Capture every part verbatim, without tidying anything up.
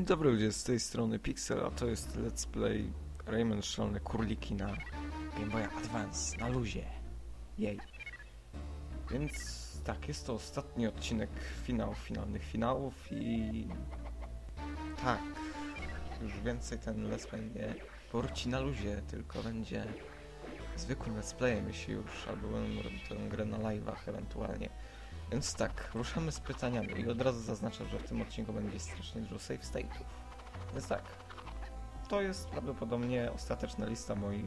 dobry ludzie, z tej strony Pixel, a to jest Let's Play Rayman Szalone Króliki na Game Boy Advance, na luzie. Jej. Więc tak, jest to ostatni odcinek finałów, finalnych finałów i... tak, już więcej ten Let's Play nie porci na luzie, tylko będzie zwykłym Let's Playem, jeśli już, albo będę robił tę grę na live'ach ewentualnie. Więc tak, ruszamy z pytaniami i od razu zaznaczam, że w tym odcinku będzie strasznie dużo save state'ów. Więc tak, to jest prawdopodobnie ostateczna lista moich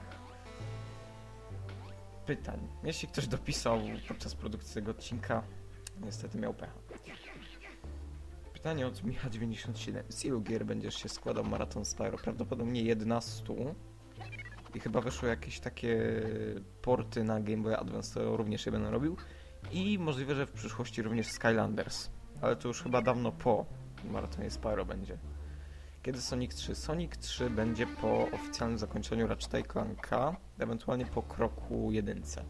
pytań. Jeśli ktoś dopisał podczas produkcji tego odcinka, niestety miał pecha. Pytanie od Micha dziewięćdziesiąt siedem. Z ilu gier będziesz się składał Marathon Spyro? Prawdopodobnie jedenaście. I chyba wyszły jakieś takie porty na Game Boy Advance, to również je będę robił. I możliwe, że w przyszłości również Skylanders. Ale to już chyba dawno po Marathonie Spyro będzie. Kiedy Sonic trzy? Sonic trzy będzie po oficjalnym zakończeniu Ratcheta i Clanka, ewentualnie po kroku jedynce.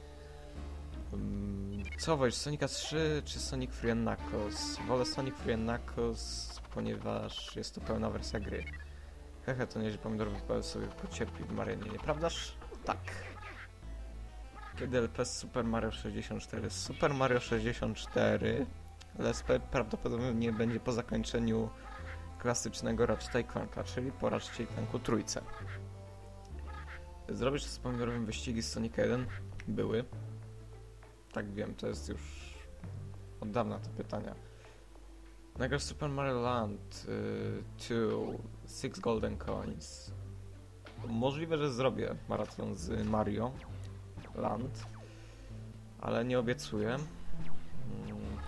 Co wolisz, Sonica trzy czy Sonic Free and Knuckles? Wolę Sonic Free and Knuckles, ponieważ jest to pełna wersja gry. Hehe, to nieźle, pomidor wypadł sobie pocierpi w Marianie, nieprawdaż? Tak. Kiedy L P z Super Mario sześćdziesiąt cztery? Super Mario sześćdziesiąt cztery Let's Play prawdopodobnie nie będzie po zakończeniu klasycznego Ratcheta i Clanka, czyli po Ratchetie i Clanku trójce. Zrobisz z pomidorowym wyścigi z Sonic jeden? Były. Tak wiem, to jest już od dawna te pytania. Nagrasz Super Mario Land two, Six Golden Coins. Możliwe, że zrobię maraton z Mario Land, ale nie obiecuję. Hmm.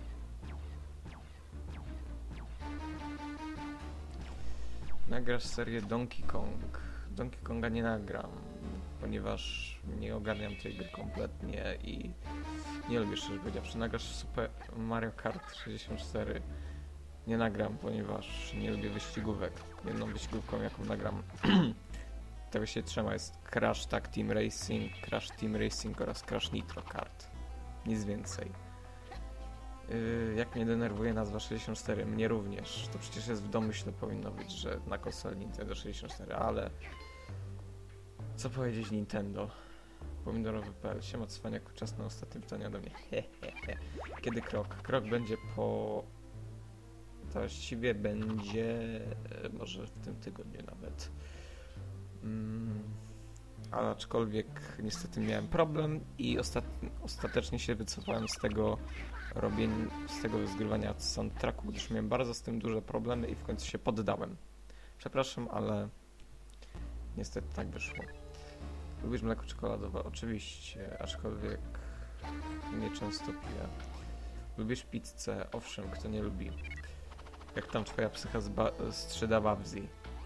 Nagrasz serię Donkey Kong. Donkey Konga nie nagram, ponieważ nie ogarniam tej gry kompletnie i nie lubię, szczerze powiedziawszy. Nagrasz Super Mario Kart sześćdziesiąt cztery. Nie nagram, ponieważ nie lubię wyścigówek. Jedną wyścigówką, jaką nagram, tego się trzyma, jest Crash Tag Team Racing, Crash Team Racing oraz Crash Nitro Kart. Nic więcej. Yy, jak mnie denerwuje nazwa sześćdziesiąt cztery? Mnie również. To przecież jest w domyśle, powinno być, że na konsoli Nintendo sześćdziesiąt cztery, ale... co powiedzieć Nintendo? Pomidorowy kropka p l. Siema cwaniaku, czas na ostatnie pytania do mnie. Kiedy krok? Krok będzie po... to właściwie będzie... może w tym tygodniu nawet. Mm. Ale aczkolwiek niestety miałem problem i ostat... ostatecznie się wycofałem z tego robienia, z tego zgrywania soundtracku, gdyż miałem bardzo z tym duże problemy i w końcu się poddałem. Przepraszam, ale niestety tak wyszło. Lubisz mleko czekoladowe? Oczywiście, aczkolwiek nie często piję. Lubisz pizzę? Owszem, kto nie lubi. Jak tam twoja psycha z, ba- z trzy D Babzi?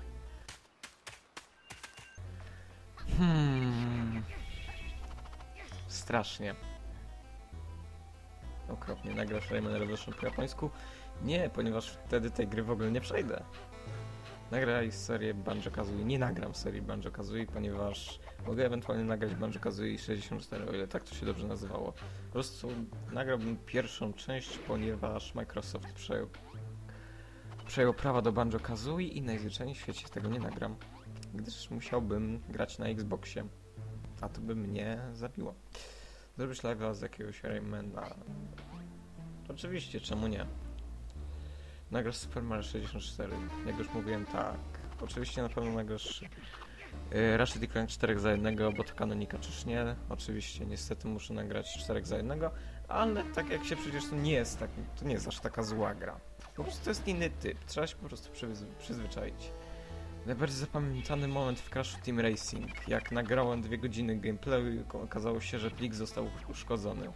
Hmm. Strasznie. Okropnie. Nagrasz Rayman Revolution po japońsku? Nie, ponieważ wtedy tej gry w ogóle nie przejdę. Nagraj serię Banjo-Kazooie. Nie nagram serii Banjo-Kazooie, ponieważ mogę ewentualnie nagrać Banjo-Kazooie sześćdziesiąt cztery, o ile tak to się dobrze nazywało. Po prostu nagrałbym pierwszą część, ponieważ Microsoft przejął, przejął prawa do Banjo-Kazooie i najzwyczajniej w świecie tego nie nagram, gdyż musiałbym grać na Xboxie, a to by mnie zabiło. Zrobisz live'a z jakiegoś Raymana? Oczywiście, czemu nie? Nagrasz Super Mario sześćdziesiąt cztery. Jak już mówiłem, tak. Oczywiście na pewno nagrasz yy, Ratchet i Clank cztery za jednego, bo to kanonika, czyż nie? Oczywiście, niestety muszę nagrać cztery za jednego, ale tak jak się przecież to nie jest tak, to nie jest aż taka zła gra. Po prostu to jest inny typ, trzeba się po prostu przyzwy- przyzwyczaić. Najbardziej zapamiętany moment w Crash Team Racing. Jak nagrałem dwie godziny gameplayu i okazało się, że plik został uszkodzony.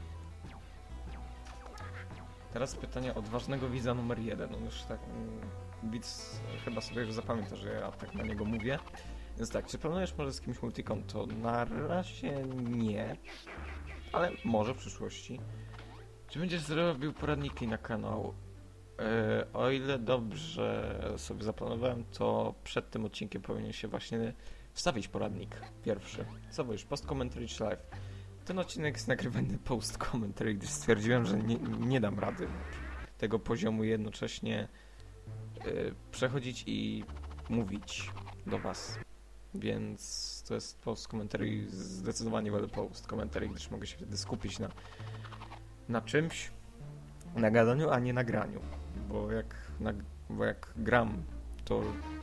Teraz pytanie od ważnego widza numer jeden. On już tak... Mm, widz chyba sobie już zapamięta, że ja tak na niego mówię. Więc tak, czy planujesz może z kimś multikonto? Na razie nie. Ale może w przyszłości. Czy będziesz zrobił poradniki na kanał? Yy, o ile dobrze sobie zaplanowałem, to przed tym odcinkiem powinien się właśnie wstawić poradnik pierwszy. Co wolisz, post commentary czy live? Ten odcinek jest nagrywany post commentary, gdyż stwierdziłem, że nie, nie dam rady tego poziomu jednocześnie yy, przechodzić i mówić do was. Więc to jest post commentary, zdecydowanie wolę post commentary, gdyż mogę się wtedy skupić na, na czymś, na gadaniu, a nie na graniu. Bo jak, na, bo jak gram, to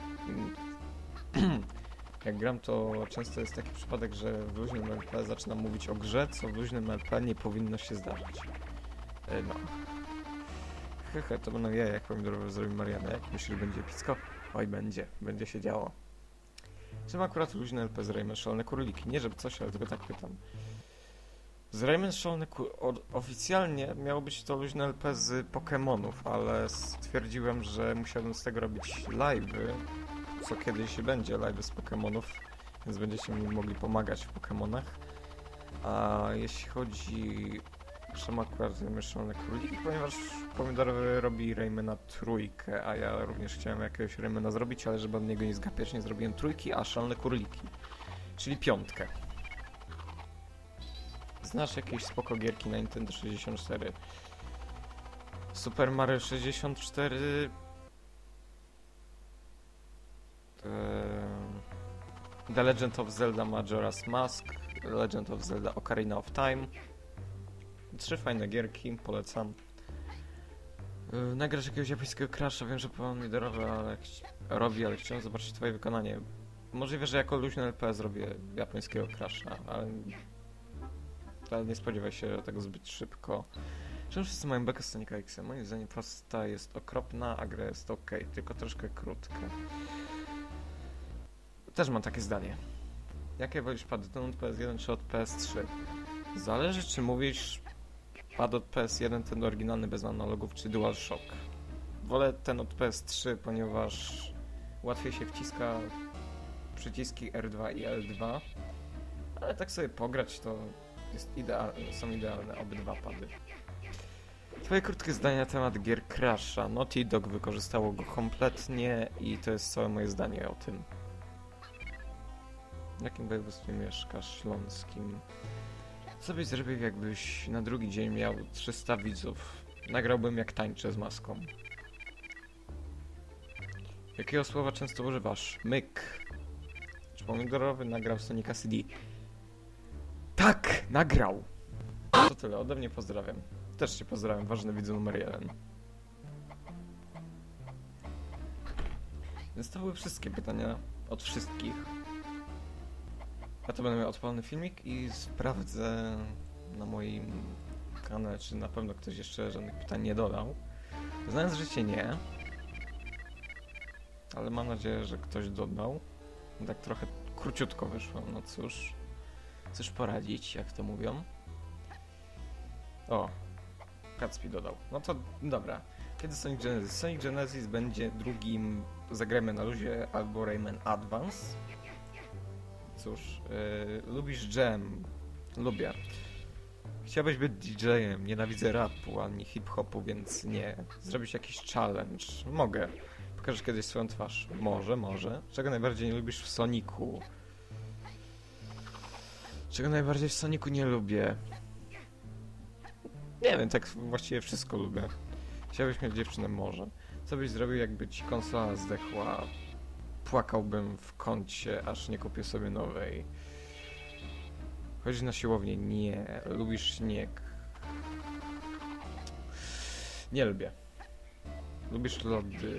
jak gram, to często jest taki przypadek, że w luźnym L P zaczynam mówić o grze, co w luźnym L P nie powinno się zdarzyć. Yy, no. Hehe, to będą ja, jak pomidorowy zrobi Marianę. Jak myślisz, że będzie epicko? Oj, będzie. Będzie się działo. Czym akurat luźny L P z Rayman Szalone Króliki? Nie, żeby coś, ale tylko tak pytam. Z Rayman Szalone Króliki... Oficjalnie miało być to luźne L P z Pokémonów, ale stwierdziłem, że musiałbym z tego robić live'y, co kiedyś będzie live'y z Pokémonów, więc będziecie mi mogli pomagać w Pokémonach. A jeśli chodzi... Czemu akurat Rayman Szalone Króliki? Ponieważ pomidorowy robi Raymana trójkę, a ja również chciałem jakiegoś Raymana zrobić, ale żeby od niego nie zgapiać, nie zrobiłem trójki, a Szalone Króliki, czyli piątkę. Znasz jakieś spoko gierki na Nintendo sześćdziesiąt cztery? Super Mario sześćdziesiąt cztery... Eee... The Legend of Zelda Majora's Mask, The Legend of Zelda Ocarina of Time. Trzy fajne gierki, polecam. Yy, nagrasz jakiegoś japońskiego crasha, wiem, że pomidorowy ale robi, ale chciałem zobaczyć twoje wykonanie. Możliwe, że jako luźny L P zrobię japońskiego crasha, ale... ale nie spodziewaj się tego zbyt szybko. Czemu wszyscy mają bekę z Sonica X? Moim zdaniem prosta jest okropna, a gra jest ok, tylko troszkę krótka. Też mam takie zdanie. Jakie wolisz pady? Ten od P S jeden czy od P S trzy? Zależy, czy mówisz pad od P S jeden, ten oryginalny bez analogów, czy DualShock. Wolę ten od P S trzy, ponieważ łatwiej się wciska przyciski R dwa i L dwa, ale tak sobie pograć to jest idealne, są idealne obydwa pady. Twoje krótkie zdanie na temat gier Crasha. Naughty Dog wykorzystało go kompletnie i to jest całe moje zdanie o tym. W jakim województwie mieszkasz? Śląskim. Co byś zrobił, jakbyś na drugi dzień miał trzysta widzów? Nagrałbym jak tańczę z maską. Jakiego słowa często używasz? Myk. Czy pomidorowy nagrał Sonica C D? Tak! Nagrał! To tyle, ode mnie pozdrawiam. Też cię pozdrawiam, ważny widz numer jeden. Więc to były wszystkie pytania od wszystkich. Ja to będę miał odpalony filmik i sprawdzę na moim kanale, czy na pewno ktoś jeszcze żadnych pytań nie dodał. Znając życie nie. Ale mam nadzieję, że ktoś dodał. Tak trochę króciutko wyszło, no cóż. Cóż poradzić, jak to mówią. O, Kacpi dodał. No to dobra. Kiedy Sonic Genesis? Sonic Genesis będzie drugim zagrajmy na luzie albo Rayman Advance. Cóż, yy, lubisz jam? Lubię. Chciałbyś być D J-em, nienawidzę rapu ani hip-hopu, więc nie. Zrobić jakiś challenge? Mogę. Pokażesz kiedyś swoją twarz? Może, może. Czego najbardziej nie lubisz w Sonicu? Czego najbardziej w Sonicu nie lubię? Nie wiem, tak właściwie wszystko lubię. Chciałbyś mieć dziewczynę? Może. Co byś zrobił, jakby ci konsola zdechła? Płakałbym w kącie, aż nie kupię sobie nowej. Chodzisz na siłownię? Nie. Lubisz śnieg? Nie lubię. Lubisz lody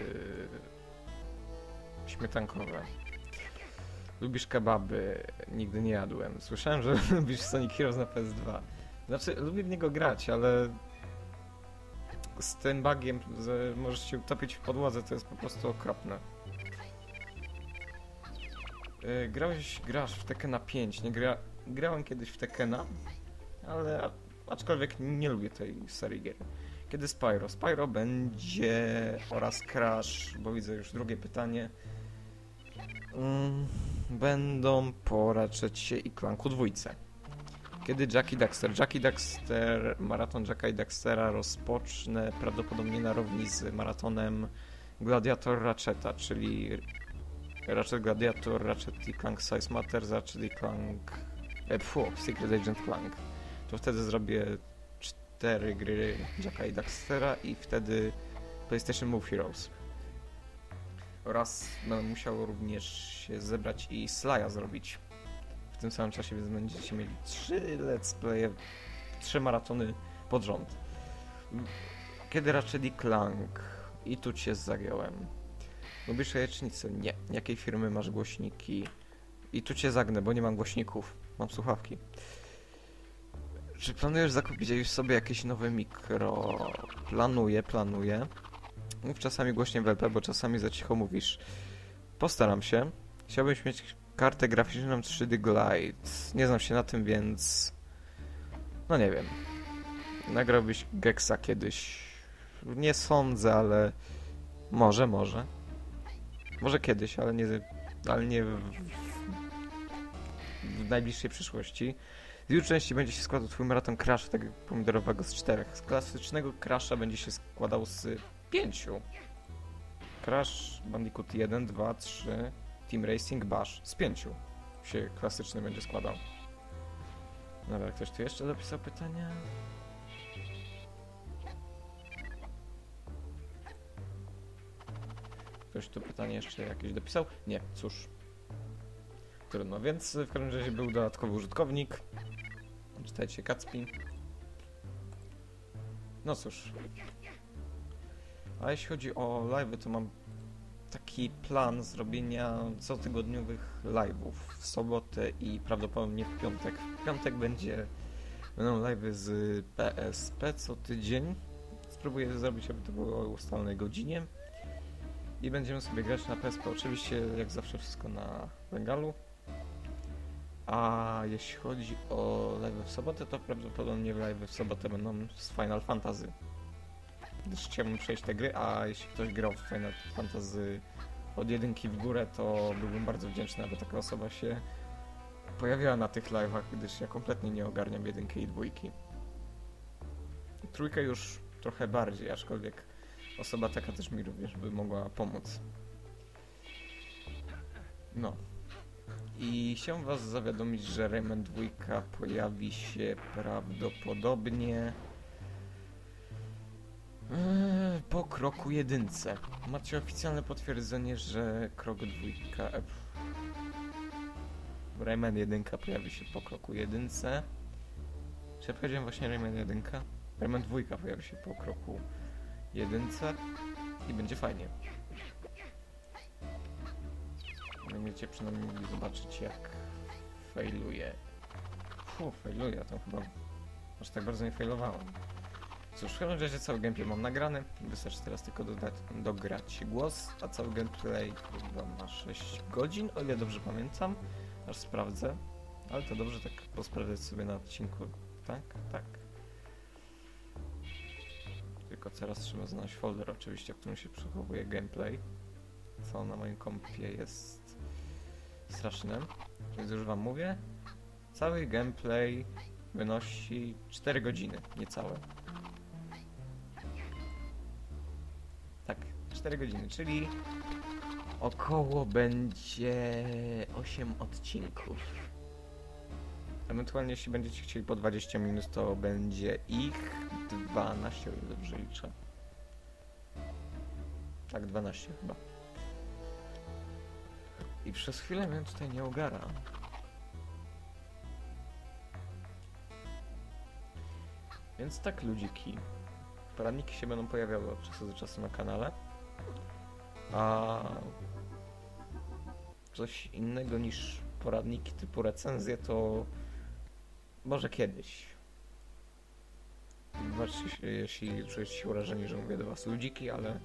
śmietankowe? Lubisz kebaby? Nigdy nie jadłem. Słyszałem, że lubisz Sonic Heroes na P S dwa. Znaczy, lubię w niego grać, ale z tym bugiem, że możesz się utopić w podłodze, to jest po prostu okropne. Yy, grałeś, grasz w Tekkena pięć, nie gra... Grałem kiedyś w Tekkena, ale a, aczkolwiek nie lubię tej serii gier. Kiedy Spyro? Spyro będzie oraz Crash, bo widzę już drugie pytanie. Mm, będą po Ratchetie i Clanku dwójce. Kiedy Jack i Daxter? Jack i Daxter, maraton Jacka i Daxtera rozpocznę prawdopodobnie na równi z maratonem Gladiator Ratcheta, czyli Ratchet Gladiator, Ratchet i Clank Size Matters, Ratchet i Clank... E, pfu, Secret Agent Clank. To wtedy zrobię cztery gry Jacka i Daxtera i wtedy PlayStation Move Heroes. oraz będę musiał również się zebrać i Slaja zrobić. W tym samym czasie więc będziecie mieli trzy let's playe, trzy maratony pod rząd. Kiedy Ratchet i Clank? I tu cię zagiąłem. Lubisz jajecznicę? Nie. Jakiej firmy masz głośniki? I tu cię zagnę, bo nie mam głośników. Mam słuchawki. Czy planujesz zakupić już sobie jakieś nowe mikro? Planuję, planuję. Mów czasami głośniej w L P, bo czasami za cicho mówisz. Postaram się. Chciałbyś mieć kartę graficzną trzy D Glide. Nie znam się na tym, więc... No nie wiem. Nagrałbyś Gexa kiedyś. Nie sądzę, ale... Może, może. Może kiedyś, ale nie... Ale nie w, w najbliższej przyszłości. Z ilu części będzie się składał twój maraton Crasha, tego pomidorowego z czterech? Z klasycznego Crasha będzie się składał z pięciu. Crash Bandicoot jeden, dwa, trzy, Team Racing, Bash. Z pięciu się klasyczny będzie składał. Dobra, ktoś tu jeszcze dopisał pytania? Ktoś tu pytanie jeszcze jakieś dopisał? Nie, cóż. Trudno, więc w każdym razie był dodatkowy użytkownik. Czytajcie Kacpi. No cóż. A jeśli chodzi o live'y, to mam taki plan zrobienia cotygodniowych live'ów w sobotę i prawdopodobnie w piątek. W piątek będzie, będą live'y z P S P co tydzień. Spróbuję zrobić, aby to było o ustalonej godzinie. I będziemy sobie grać na P S P. Oczywiście, jak zawsze, wszystko na legalu. A jeśli chodzi o live w sobotę, to prawdopodobnie live w sobotę będą z Final Fantasy. Gdyż chciałbym przejść te gry, a jeśli ktoś grał w Final Fantasy od jedynki w górę, to byłbym bardzo wdzięczny, aby taka osoba się pojawiła na tych live'ach, gdyż ja kompletnie nie ogarniam jedynki i dwójki. Trójkę już trochę bardziej, aczkolwiek osoba taka też mi również by mogła pomóc. No. I chciałem was zawiadomić, że Rayman dwa pojawi się prawdopodobnie yy, po kroku jedynce. Macie oficjalne potwierdzenie, że krok dwójka... E, Rayman jeden pojawi się po kroku jedynce. Czy ja powiedziałem właśnie Rayman jeden? Rayman dwa pojawi się po kroku jedynce i będzie fajnie. Będziecie przynajmniej mogli zobaczyć, jak failuje. Fu, failuje, to chyba aż tak bardzo nie failowałem. Cóż, w każdym razie cały gameplay mam nagrany. Wystarczy teraz tylko dodać, dograć głos, a cały gameplay chyba ma sześć godzin, o ile dobrze pamiętam. Aż sprawdzę. Ale to dobrze tak posprawdzać sobie na odcinku. Tak? Tak. Tylko teraz trzeba znaleźć folder oczywiście, w którym się przechowuje gameplay. Co na moim kompie jest straszne. Więc już wam mówię. Cały gameplay wynosi cztery godziny, niecałe. Tak, cztery godziny, czyli około będzie osiem odcinków. Ewentualnie jeśli będziecie chcieli po dwadzieścia minut, to będzie ich dwanaście, o ile dobrze liczę. Tak, dwanaście chyba. I przez chwilę mnie tutaj nie ogara. Więc tak, ludziki. Poradniki się będą pojawiały od czasu do czasu na kanale. A coś innego niż poradniki typu recenzje to może kiedyś. Wybaczcie, jeśli czujecie się urażeni, że mówię do was ludziki, ale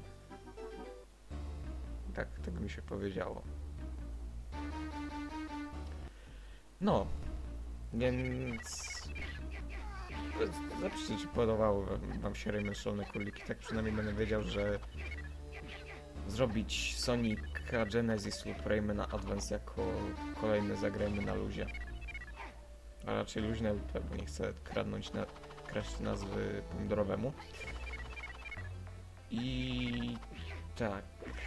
tak, tak mi się powiedziało. No, więc zapiszcie, czy podobało wam się Rayman Szalone Króliki. Tak przynajmniej będę wiedział, że zrobić Sonica Genesis lub Raymana Advance jako kolejny zagrajmy na luzie. A raczej luźne L P, bo nie chcę kradnąć na, kraść nazwy pomidorowemu. I tak.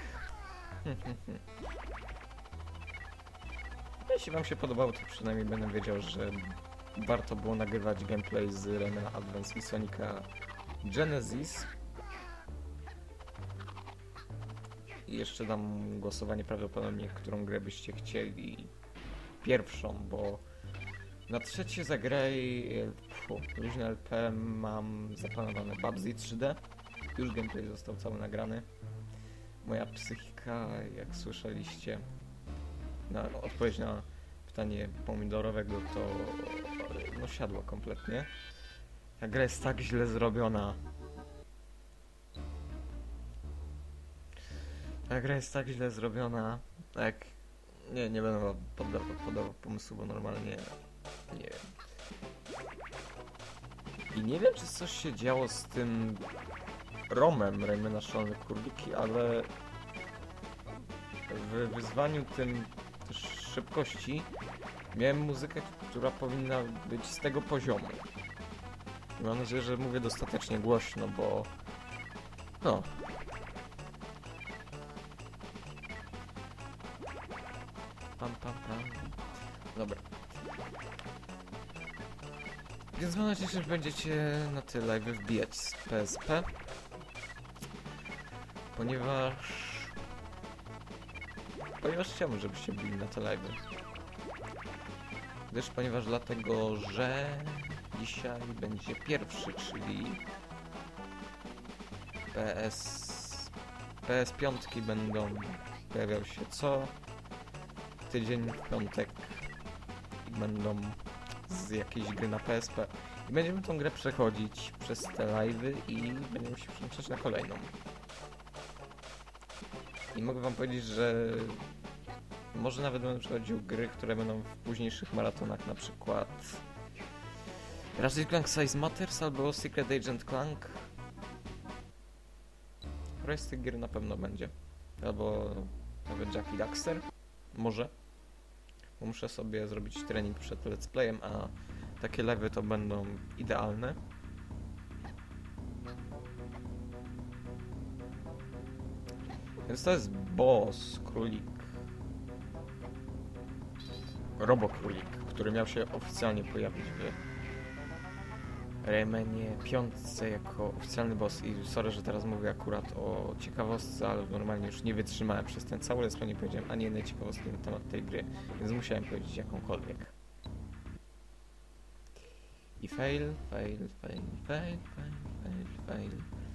Jeśli wam się podobało, to przynajmniej będę wiedział, że warto było nagrywać gameplay z Raymana Advance i Sonica Genesis. i jeszcze dam głosowanie prawdopodobnie, którą grę byście chcieli pierwszą, bo na trzecie za grę luźne L P mam zaplanowane Babsy trzy D. Już gameplay został cały nagrany. Moja psychika, jak słyszeliście, na odpowiedź na pytanie pomidorowego, to no siadła kompletnie. Ta gra jest tak źle zrobiona. Ta gra jest tak źle zrobiona, jak... Nie, nie będę wam poddawał, podawał pomysłu, bo normalnie... Nie wiem. I nie wiem, czy coś się działo z tym romem Raymana Szalone Króliki, ale w wyzwaniu tym też szybkości miałem muzykę, która powinna być z tego poziomu. I mam nadzieję, że mówię dostatecznie głośno, bo... No. Pam, pam, pam. Dobra. Więc mam nadzieję, że będziecie na te live wbijać z P S P. Ponieważ... Ponieważ chciałbym, żebyście byli na te live. Gdyż ponieważ dlatego, że dzisiaj będzie pierwszy, czyli P S... P S pięć będą pojawiały się co tydzień w piątek i będą z jakiejś gry na P S P. I będziemy tą grę przechodzić przez te live'y i będziemy się przełączać na kolejną. I mogę wam powiedzieć, że może nawet będę przechodził gry, które będą w późniejszych maratonach, na przykład Ratchet Clank Size Matters albo Secret Agent Clank. Któraś z tych gier na pewno będzie. Albo nawet Jack i Daxter. Może. Bo muszę sobie zrobić trening przed let's playem, a takie live'y to będą idealne. Więc to jest boss, królik. Robokrólik, który miał się oficjalnie pojawić w Raymanie piątce jako oficjalny boss. I sorry, że teraz mówię akurat o ciekawostce, ale normalnie już nie wytrzymałem przez ten cały let's play, nie powiedziałem ani jednej ciekawostki na temat tej gry, więc musiałem powiedzieć jakąkolwiek. I fail, fail, fail, fail, fail, fail, fail.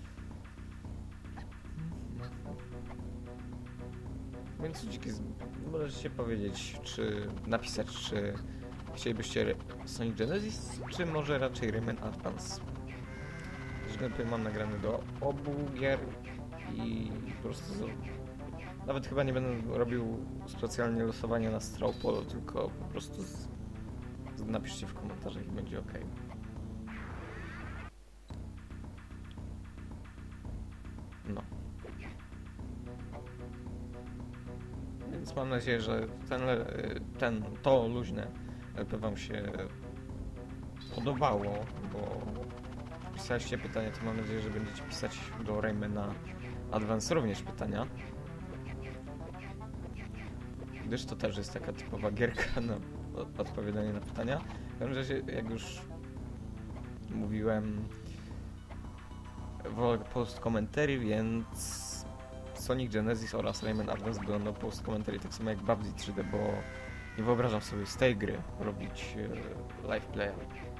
Więc dziki, możecie powiedzieć, czy napisać, czy chcielibyście Sonic Genesis, czy może raczej Rayman Advance. Gameplay mam nagrany do obu gier i po prostu z... nawet chyba nie będę robił specjalnie losowania na Straw Poll, tylko po prostu z... Z... napiszcie w komentarzach i będzie ok. No. Więc mam nadzieję, że ten, ten, to luźne L P wam się podobało, bo pisaliście pytania, to mam nadzieję, że będziecie pisać do Raymana Advance również pytania. Gdyż to też jest taka typowa gierka na odpowiadanie na pytania. W każdym razie, jak już mówiłem, wolę post commentary, więc Sonic Genesis oraz Rayman Advance będą post commentary, tak samo jak Babsy trzy D, bo nie wyobrażam sobie z tej gry robić e, live playa.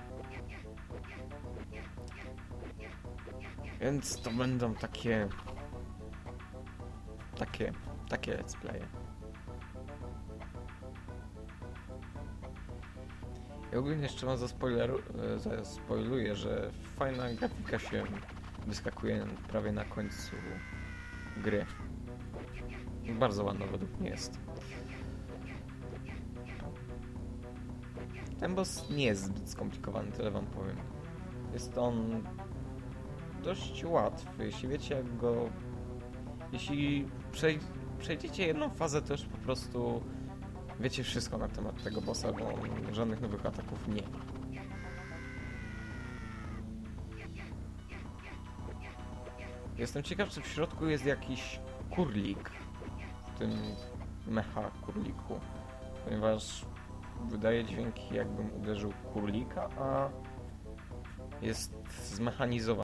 Więc to będą takie takie takie let's playe. I ogólnie jeszcze wam zaspoiluję, że fajna grafika się wyskakuje prawie na końcu gry. Bardzo ładna według mnie jest. Ten boss nie jest zbyt skomplikowany, tyle wam powiem. Jest on dość łatwy, jeśli wiecie jak go... Jeśli przej... przejdziecie jedną fazę, to już po prostu wiecie wszystko na temat tego bossa, bo żadnych nowych ataków nie ma. Jestem ciekaw, czy w środku jest jakiś kurlik w tym mecha kurliku, ponieważ wydaje dźwięki, jakbym uderzył kurlika, a jest zmechanizowany.